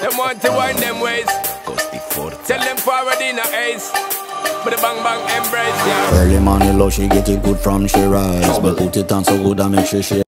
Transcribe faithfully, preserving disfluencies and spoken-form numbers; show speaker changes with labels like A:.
A: them want to wind them ways. Tell them forward in a ace. But the bang bang embrace, yeah.
B: Early morning love, she get it good from she rise. But put it on so good I make sure she